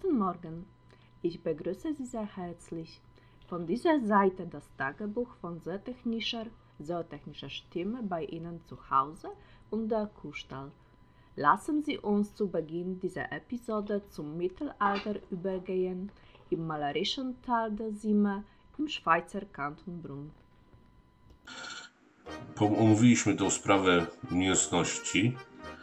Guten Morgen, ich begrüße Sie sehr herzlich. Von dieser Seite das Tagebuch von zootechnischer Stimme bei Ihnen zu Hause und der Kuhstall. Lassen Sie uns zu Beginn dieser Episode zum Mittelalter übergehen, im malerischen Tal der Simme im Schweizer Kanton Brunn. Omówiliśmy tą sprawę mięsności.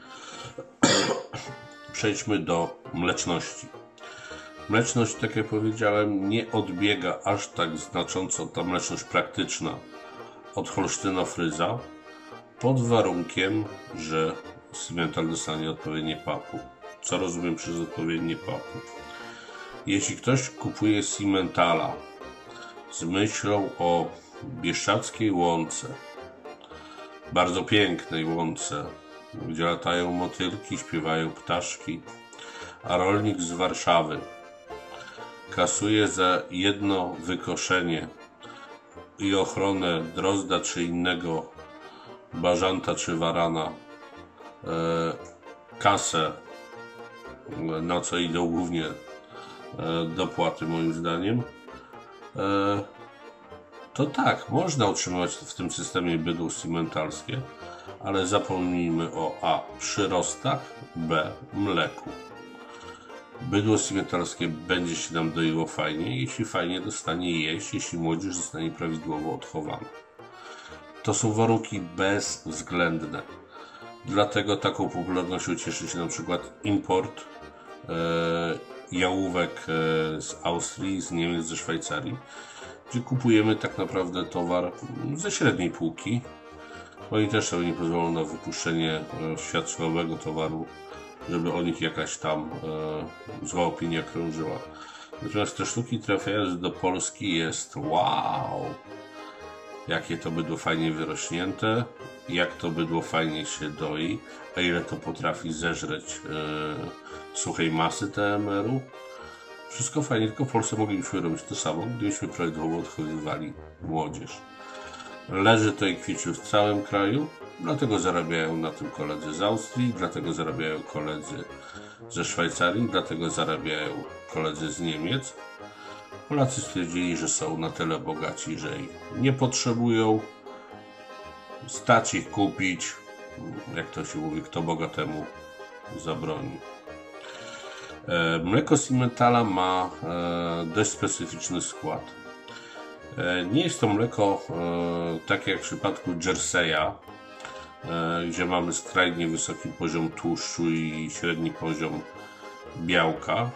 Przejdźmy do mleczności. Mleczność, tak jak powiedziałem, nie odbiega aż tak znacząco, ta mleczność praktyczna, od Holsztyno-Fryza, pod warunkiem, że Simmental dostanie odpowiednie papu. Co rozumiem przez odpowiednie papu? Jeśli ktoś kupuje Simmentala z myślą o bieszczackiej łące, bardzo pięknej łące, gdzie latają motylki, śpiewają ptaszki, a rolnik z Warszawy kasuje za jedno wykoszenie i ochronę drozda czy innego bażanta czy warana kasę, na co idą głównie dopłaty moim zdaniem, to tak, można utrzymywać w tym systemie bydło simmentalskie, ale zapomnijmy o a. przyrostach, b. mleku. Bydło simmentalskie będzie się nam doiło fajnie, jeśli fajnie dostanie jeść, jeśli młodzież zostanie prawidłowo odchowana. To są warunki bezwzględne. Dlatego taką popularnością cieszy się na przykład import jałówek z Austrii, z Niemiec, ze Szwajcarii, gdzie kupujemy tak naprawdę towar ze średniej półki. Oni też sobie nie pozwolą na wypuszczenie w świat słabego towaru, żeby o nich jakaś tam zła opinia krążyła. Natomiast te sztuki trafiając do Polski jest wow! Jakie to bydło fajnie wyrośnięte, jak to bydło fajnie się doi, a ile to potrafi zeżreć suchej masy TMR-u. Wszystko fajnie, tylko w Polsce moglibyśmy robić to samo, gdybyśmy prawidłowo odchowywali młodzież. Leży to i kwiczy w całym kraju, dlatego zarabiają na tym koledzy z Austrii, dlatego zarabiają koledzy ze Szwajcarii, dlatego zarabiają koledzy z Niemiec. Polacy stwierdzili, że są na tyle bogaci, że ich nie potrzebują, stać ich kupić, jak to się mówi, kto bogatemu zabroni. Mleko Simmentala ma dość specyficzny skład. Nie jest to mleko takie jak w przypadku Jerseya, gdzie mamy skrajnie wysoki poziom tłuszczu i średni poziom białka.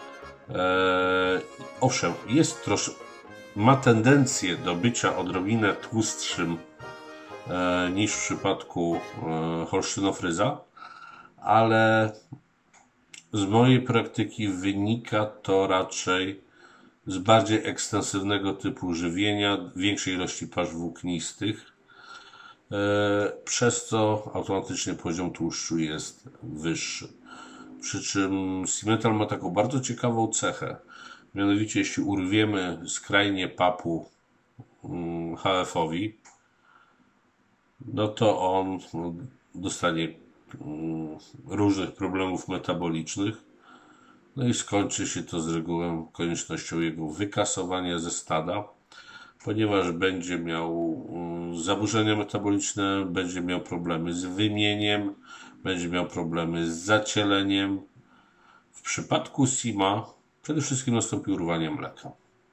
Owszem, ma tendencję do bycia odrobinę tłustszym niż w przypadku Holsztyno-Fryza, ale z mojej praktyki wynika to raczej z bardziej ekstensywnego typu żywienia, większej ilości pasz włóknistych, przez co automatycznie poziom tłuszczu jest wyższy. Przy czym Simmental ma taką bardzo ciekawą cechę. Mianowicie, jeśli urwiemy skrajnie papu HF-owi, no to on dostanie różnych problemów metabolicznych, no i skończy się to z reguły koniecznością jego wykasowania ze stada, ponieważ będzie miał zaburzenia metaboliczne, będzie miał problemy z wymieniem, będzie miał problemy z zacieleniem. W przypadku Sima przede wszystkim nastąpi urwanie mleka.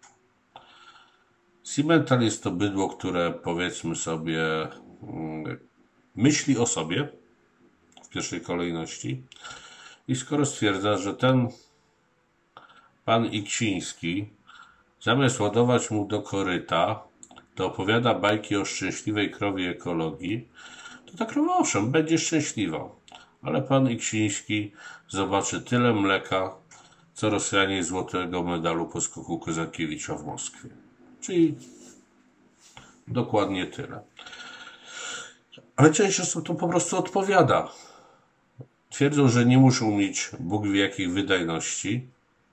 Simmental jest to bydło, które, powiedzmy sobie, myśli o sobie w pierwszej kolejności i skoro stwierdza, że ten pan Iksiński zamiast ładować mu do koryta, to opowiada bajki o szczęśliwej krowie ekologii, to ta krowa owszem będzie szczęśliwa, ale pan Iksiński zobaczy tyle mleka, co Rosjanie złotego medalu po skoku Kozakiewicza w Moskwie. Czyli dokładnie tyle. Ale część osób to po prostu odpowiada. Twierdzą, że nie muszą mieć Bóg wie jakich wydajności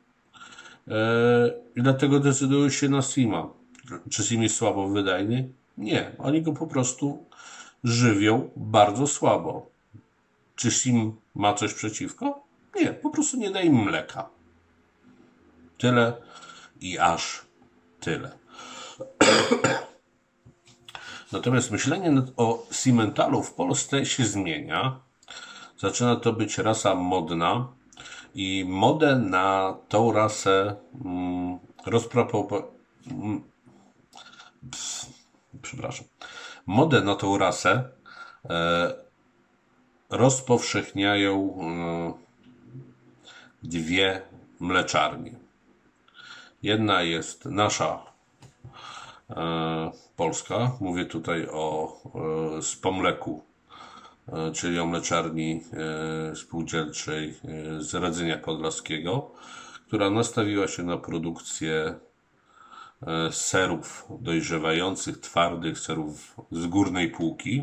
i dlatego decydują się na Sima. Czy Sim jest słabo wydajny? Nie. Oni go po prostu żywią bardzo słabo. Czy Sim ma coś przeciwko? Nie. Po prostu nie daje im mleka. Tyle i aż tyle. Natomiast myślenie o Simmentalu w Polsce się zmienia. Zaczyna to być rasa modna i modę na tą rasę Modę na tą rasę rozpowszechniają dwie mleczarnie. Jedna jest nasza polska, mówię tutaj o Spomleku, czyli o mleczarni spółdzielczej z Radzenia Podlaskiego, która nastawiła się na produkcję serów dojrzewających, twardych, serów z górnej półki.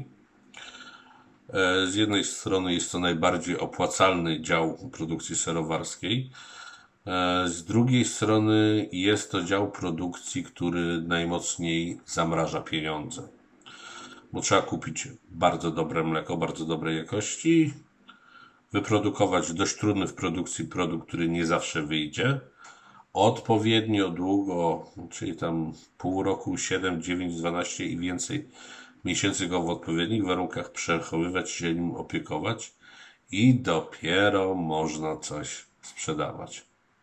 Z jednej strony jest to najbardziej opłacalny dział produkcji serowarskiej, z drugiej strony jest to dział produkcji, który najmocniej zamraża pieniądze. Bo trzeba kupić bardzo dobre mleko, bardzo dobrej jakości, wyprodukować dość trudny w produkcji produkt, który nie zawsze wyjdzie, odpowiednio długo, czyli tam pół roku, 7, 9, 12 i więcej miesięcy go w odpowiednich warunkach przechowywać, się nim opiekować i dopiero można coś sprzedawać.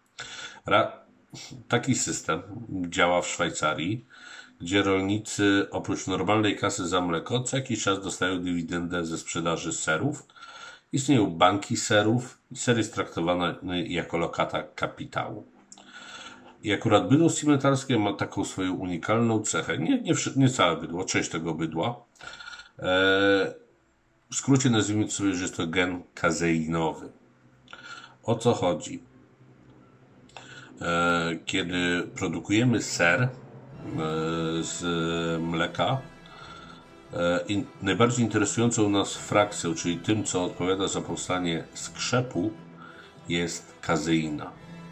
Taki system działa w Szwajcarii, gdzie rolnicy oprócz normalnej kasy za mleko co jakiś czas dostają dywidendę ze sprzedaży serów. Istnieją banki serów i ser jest traktowany jako lokata kapitału. I akurat bydło simentarskie ma taką swoją unikalną cechę. Nie całe bydło, część tego bydła. W skrócie nazwijmy sobie, że jest to gen kazeinowy. O co chodzi? Kiedy produkujemy ser z mleka, najbardziej interesującą nas frakcją, czyli tym, co odpowiada za powstanie skrzepu, jest kazeina.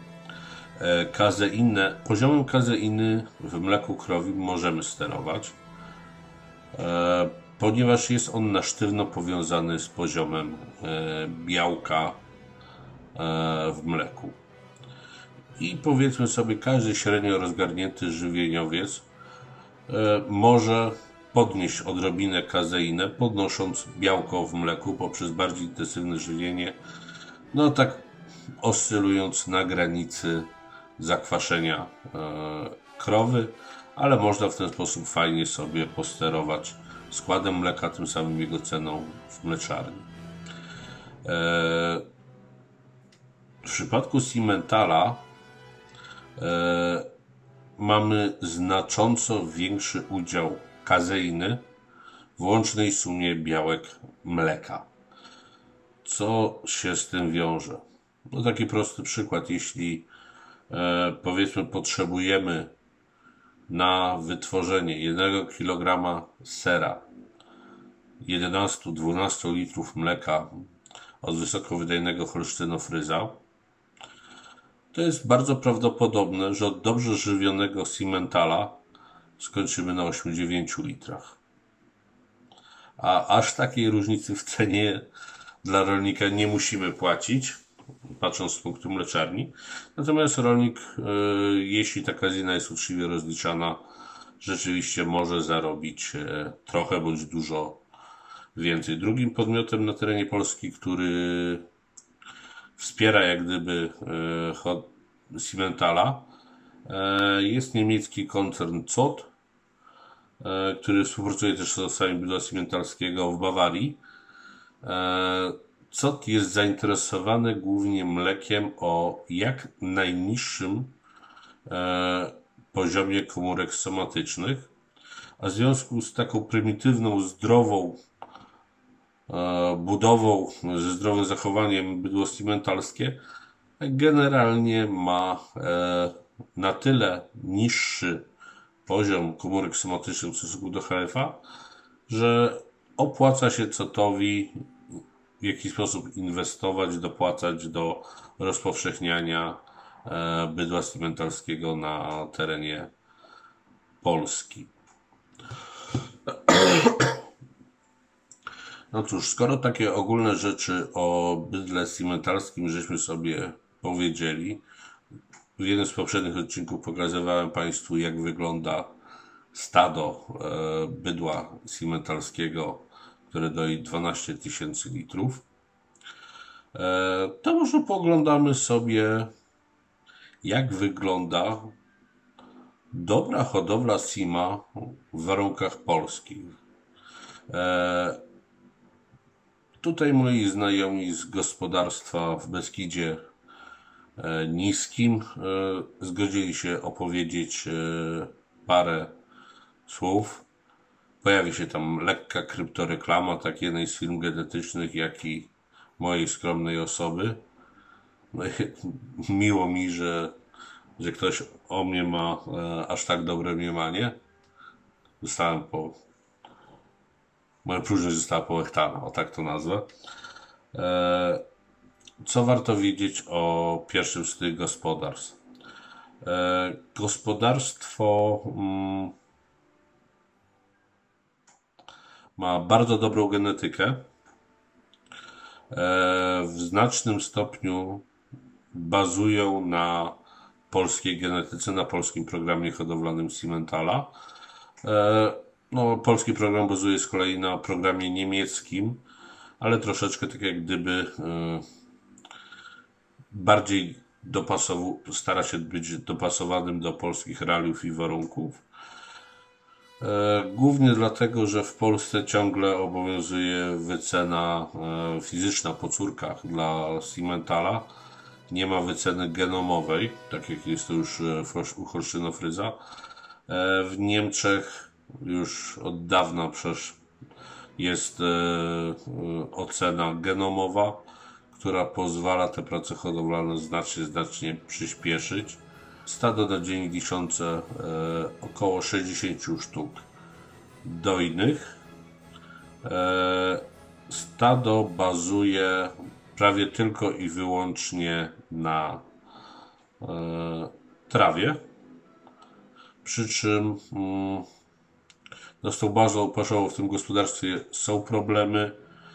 Poziomem kazeiny w mleku krowim możemy sterować, ponieważ jest on na sztywno powiązany z poziomem białka w mleku. I powiedzmy sobie, każdy średnio rozgarnięty żywieniowiec może podnieść odrobinę kazeinę, podnosząc białko w mleku poprzez bardziej intensywne żywienie, no tak oscylując na granicy zakwaszenia krowy, ale można w ten sposób fajnie sobie posterować składem mleka, tym samym jego ceną w mleczarni. W przypadku Simmentala mamy znacząco większy udział kazeiny w łącznej sumie białek mleka. Co się z tym wiąże? No taki prosty przykład. Jeśli powiedzmy potrzebujemy na wytworzenie 1 kg sera 11-12 litrów mleka od wysokowydajnego holsztynofryza, to jest bardzo prawdopodobne, że od dobrze żywionego Simmentala skończymy na 8-9 litrach. A aż takiej różnicy w cenie dla rolnika nie musimy płacić, patrząc z punktu mleczarni. Natomiast rolnik, jeśli ta kazeina jest uczciwie rozliczana, rzeczywiście może zarobić trochę bądź dużo więcej. Drugim podmiotem na terenie Polski, który wspiera jak gdyby Simmentala, jest niemiecki koncern ZOT, który współpracuje też z osami bydła simmentalskiego w Bawarii. ZOT jest zainteresowany głównie mlekiem o jak najniższym poziomie komórek somatycznych, a w związku z taką prymitywną, zdrową budową, ze zdrowym zachowaniem bydło simmentalskie generalnie ma na tyle niższy poziom komórek somatycznych w stosunku do HFA, że opłaca się ZOT-owi w jakiś sposób inwestować, dopłacać do rozpowszechniania bydła simmentalskiego na terenie Polski. No cóż, skoro takie ogólne rzeczy o bydle simmentalskim żeśmy sobie powiedzieli, W jednym z poprzednich odcinków pokazywałem Państwu, jak wygląda stado bydła simentalskiego, które doi 12 000 litrów. To może pooglądamy sobie, jak wygląda dobra hodowla sima w warunkach polskich. Tutaj moi znajomi z gospodarstwa w Beskidzie Niskim zgodzili się opowiedzieć parę słów. Pojawi się tam lekka kryptoreklama, tak jednej z firm genetycznych, jak i mojej skromnej osoby. No i miło mi, że ktoś o mnie ma aż tak dobre mniemanie. Moja próżność została połechtana, o tak to nazwę. Co warto wiedzieć o pierwszym z tych gospodarstw? Gospodarstwo ma bardzo dobrą genetykę. W znacznym stopniu bazują na polskiej genetyce, na polskim programie hodowlanym Simmentala. Polski program bazuje z kolei na programie niemieckim, ale troszeczkę tak jak gdyby bardziej stara się być dopasowanym do polskich realiów i warunków. Głównie dlatego, że w Polsce ciągle obowiązuje wycena fizyczna po córkach dla Simmentala. Nie ma wyceny genomowej, tak jak jest to już u Holsztyno-Fryza. W Niemczech już od dawna jest ocena genomowa, która pozwala te prace hodowlane znacznie przyspieszyć. Stado na dzień liczące około 60 sztuk dojnych. Stado bazuje prawie tylko i wyłącznie na trawie, przy czym z tą bazą paszową w tym gospodarstwie są problemy.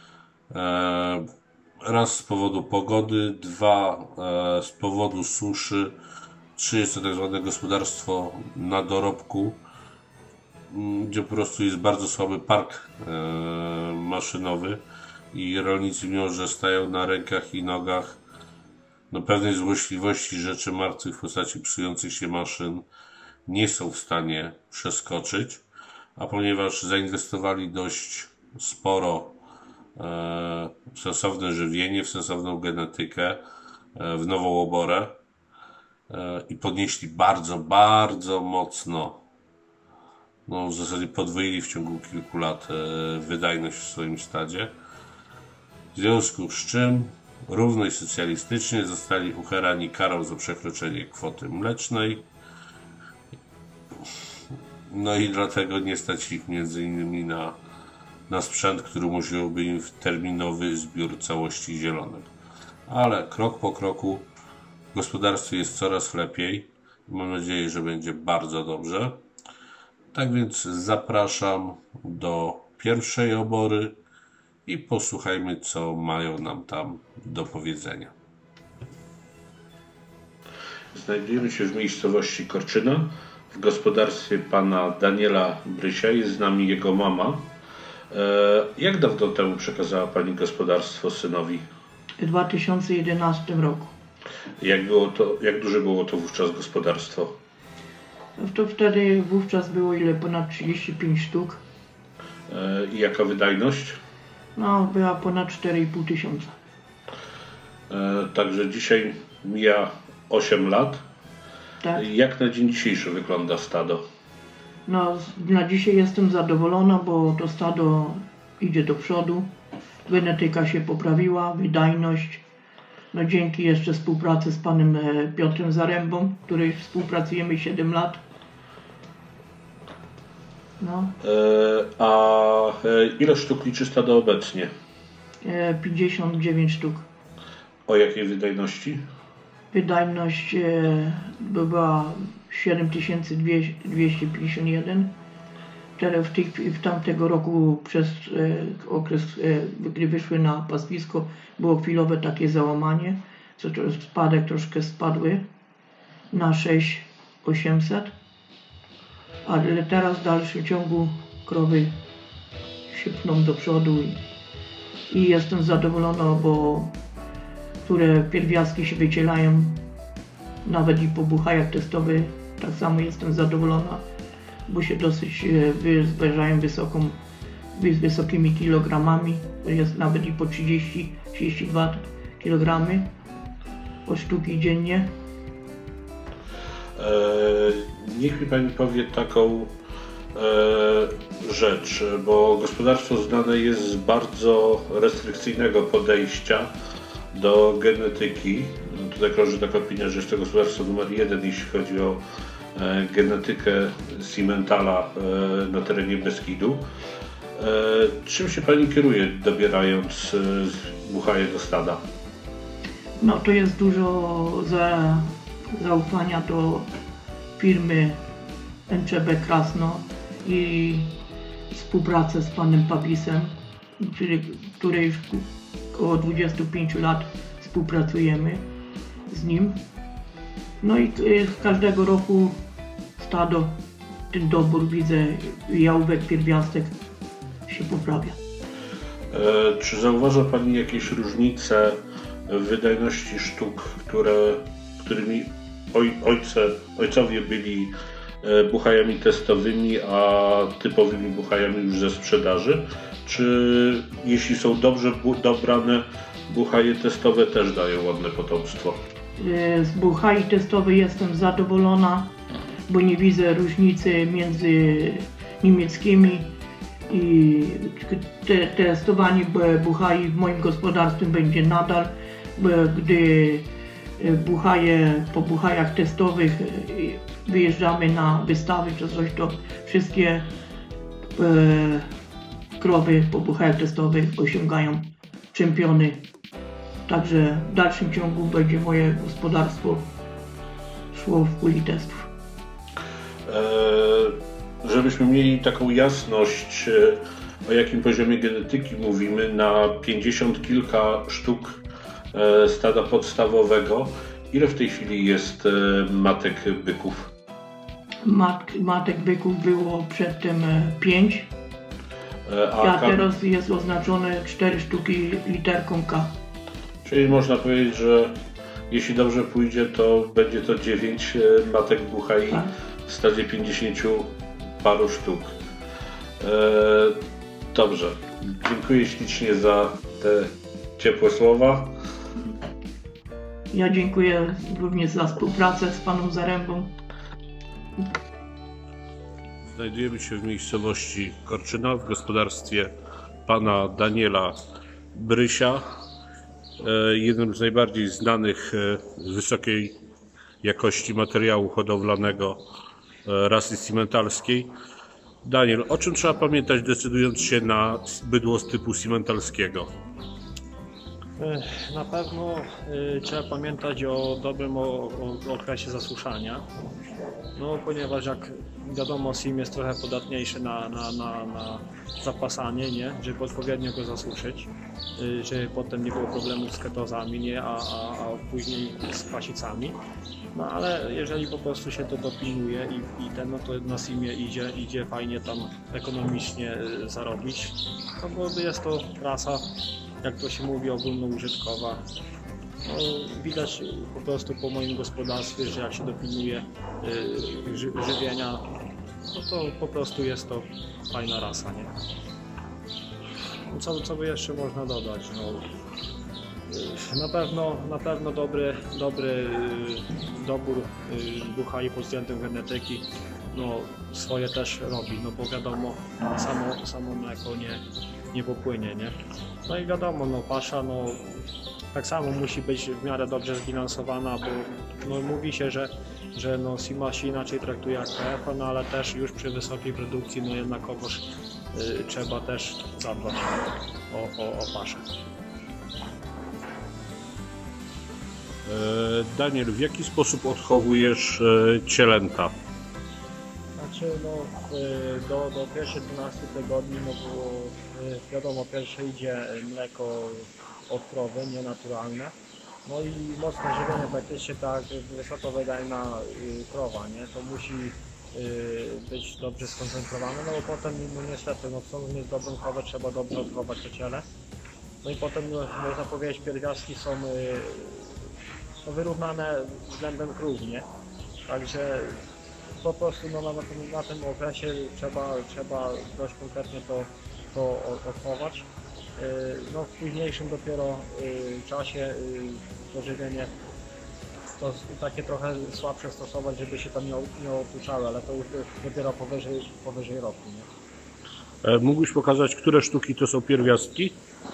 Raz z powodu pogody, dwa z powodu suszy, trzy jest to tak zwane gospodarstwo na dorobku, gdzie po prostu jest bardzo słaby park maszynowy i rolnicy, mimo że stają na rękach i nogach pewnej złośliwości rzeczy martwych w postaci psujących się maszyn, nie są w stanie przeskoczyć, a ponieważ zainwestowali dość sporo w sensowne żywienie, w sensowną genetykę, w nową oborę i podnieśli bardzo mocno, w zasadzie podwoili w ciągu kilku lat wydajność w swoim stadzie, w związku z czym równo i socjalistycznie zostali ukarani karą za przekroczenie kwoty mlecznej. I dlatego nie stać ich między innymi na sprzęt, który umożliwiłby im terminowy zbiór całości zielonych. Ale krok po kroku w gospodarstwie jest coraz lepiej. Mam nadzieję, że będzie bardzo dobrze. Tak więc zapraszam do pierwszej obory i posłuchajmy, co mają nam tam do powiedzenia. Znajdujemy się w miejscowości Korczyna, w gospodarstwie pana Daniela Brysia. Jest z nami jego mama. Jak dawno temu przekazała pani gospodarstwo synowi? W 2011 roku. Jak duże było to wówczas gospodarstwo? To wtedy wówczas było ponad 35 sztuk. I jaka wydajność? Była ponad 4,5 tysiąca. Także dzisiaj mija 8 lat. Tak. Jak na dzień dzisiejszy wygląda stado? Na dzisiaj jestem zadowolona, bo to stado idzie do przodu. Genetyka się poprawiła, wydajność. Dzięki jeszcze współpracy z panem Piotrem Zarębą, który współpracujemy 7 lat. Ile sztuk liczy stado obecnie? 59 sztuk. O jakiej wydajności? Wydajność była 7251. W tamtego roku przez okres, gdy wyszły na pastwisko, było chwilowe takie załamanie, spadek troszkę spadły. na 6800, ale teraz w dalszym ciągu krowy się pchną do przodu i jestem zadowolona, bo które pierwiastki się wycielają, nawet i po buchajach testowych, tak samo jestem zadowolona, bo się dosyć zbliżają wysokimi kilogramami, to jest nawet i po 30-32 kg od sztuki dziennie. Niech mi Pani powie taką rzecz, bo gospodarstwo znane jest z bardzo restrykcyjnego podejścia do genetyki. Tutaj krąży taka opinia, że jest to gospodarstwo numer 1, jeśli chodzi o genetykę Simmentala na terenie Beskidu. Czym się Pani kieruje, dobierając buchaje do stada? No to jest dużo zaufania do firmy NCB Krasno i współpracę z panem Pawisem, który już około 25 lat współpracujemy z nim. No i każdego roku stado, ten dobór widzę, jałówek, pierwiastek się poprawia. Czy zauważa Pani jakieś różnice w wydajności sztuk, którymi ojcowie byli buchajami testowymi, a typowymi buchajami już ze sprzedaży? Czy jeśli są dobrze dobrane, buchaje testowe też dają ładne potomstwo? Z buchaj testowych jestem zadowolona, bo nie widzę różnicy między niemieckimi i testowanie buchaj w moim gospodarstwie będzie nadal, gdy po buchajach testowych wyjeżdżamy na wystawy czy coś, to wszystkie krowy po buchajach testowych osiągają czempiony. Także w dalszym ciągu będzie moje gospodarstwo szło w kuli testów. Żebyśmy mieli taką jasność, o jakim poziomie genetyki mówimy, na 50 kilka sztuk stada podstawowego, ile w tej chwili jest matek byków? Matek byków było przedtem 5, a teraz jest oznaczone 4 sztuki literką K. Czyli można powiedzieć, że jeśli dobrze pójdzie, to będzie to 9 matek buchaj w stadzie 50 paru sztuk. Dobrze, dziękuję ślicznie za te ciepłe słowa. Ja dziękuję również za współpracę z panem Zarębą. Znajdujemy się w miejscowości Korczyna w gospodarstwie pana Daniela Brysia, jednym z najbardziej znanych z wysokiej jakości materiału hodowlanego rasy simmentalskiej. Daniel, o czym trzeba pamiętać, decydując się na bydło z typu simmentalskiego? Na pewno trzeba pamiętać o dobrym okresie zasuszania, no ponieważ jak wiadomo, sim jest trochę podatniejszy na zapasanie, nie? Żeby odpowiednio go zasuszyć, żeby potem nie było problemów z ketozami, nie? A później z kwasicami. No ale jeżeli po prostu się to dopilnuje no to na simie idzie fajnie tam ekonomicznie zarobić, no bo jest to rasa, jak to się mówi, ogólnoużytkowa. No, widać po prostu po moim gospodarstwie, że jak się dopilnuje żywienia, no to po prostu jest to fajna rasa, nie? Co by jeszcze można dodać? No, na pewno dobry dobór buchaj pod względem genetyki, no swoje też robi, no bo wiadomo, samo mleko nie popłynie, nie? No i wiadomo, no pasza, no tak samo musi być w miarę dobrze zbilansowana, bo no, mówi się, że no sima się inaczej traktuje jak PF, no ale też już przy wysokiej produkcji, no jednakowoż trzeba też zadbać o paszę. Daniel, w jaki sposób odchowujesz cielęta? Znaczy, no, do pierwszych 12 tygodni, no było, wiadomo, pierwsze idzie mleko od krowy, nienaturalne, No i mocne żywienie, praktycznie tak wysokowydajna krowa, nie? To musi być dobrze skoncentrowane, no bo potem no niestety, no chcąc mieć dobrą krowę, trzeba dobrze odchować to ciele. No i potem no, można powiedzieć, pierwiastki są no, wyrównane względem krów, nie? Także po prostu no, na tym okresie trzeba dość konkretnie to odchować. No, w późniejszym dopiero czasie to żywienie to takie trochę słabsze stosować, żeby się tam nie otuczały, ale to już dopiero powyżej roku. Nie? Mógłbyś pokazać, które sztuki to są pierwiastki?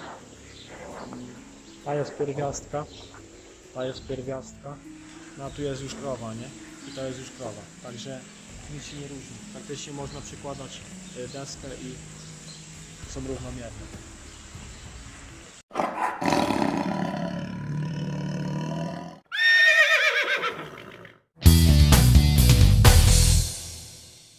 Ta jest pierwiastka, no a tu jest już krowa, nie? I to jest już krowa, także nic się nie różni. Praktycznie można przykładać deskę i są równomierne.